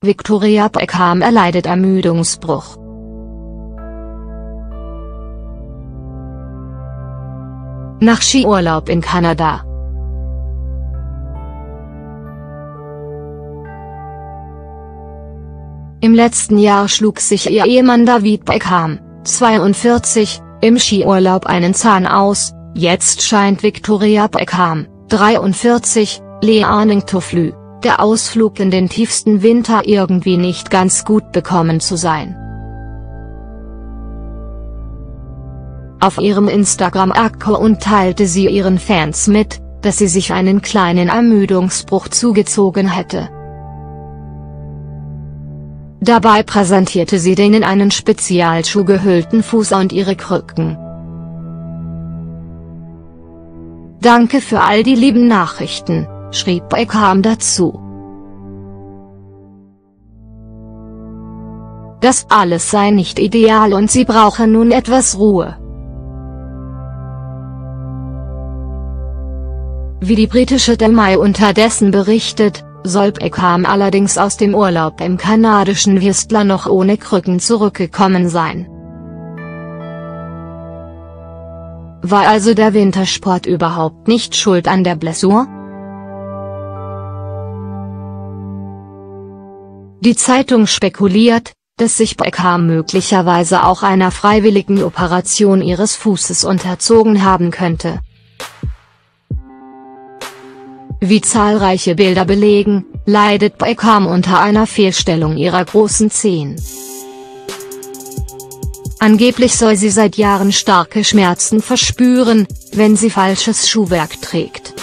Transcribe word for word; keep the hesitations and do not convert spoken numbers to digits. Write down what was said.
Victoria Beckham erleidet Ermüdungsbruch. Nach Skiurlaub in Kanada. Im letzten Jahr schlug sich ihr Ehemann David Beckham, zweiundvierzig, im Skiurlaub einen Zahn aus. Jetzt scheint Victoria Beckham, dreiundvierzig, Learning to Fly, der Ausflug in den tiefsten Winter irgendwie nicht ganz gut bekommen zu sein. Auf ihrem Instagram-Account teilte sie ihren Fans mit, dass sie sich einen kleinen Ermüdungsbruch zugezogen hätte. Dabei präsentierte sie den in einen Spezialschuh gehüllten Fuß und ihre Krücken. Danke für all die lieben Nachrichten, schrieb Beckham dazu. Das alles sei nicht ideal und sie brauche nun etwas Ruhe. Wie die britische The Mail unterdessen berichtet, soll Beckham allerdings aus dem Urlaub im kanadischen Whistler noch ohne Krücken zurückgekommen sein. War also der Wintersport überhaupt nicht schuld an der Blessur? Die Zeitung spekuliert, dass sich Beckham möglicherweise auch einer freiwilligen Operation ihres Fußes unterzogen haben könnte. Wie zahlreiche Bilder belegen, leidet Beckham unter einer Fehlstellung ihrer großen Zehen. Angeblich soll sie seit Jahren starke Schmerzen verspüren, wenn sie falsches Schuhwerk trägt.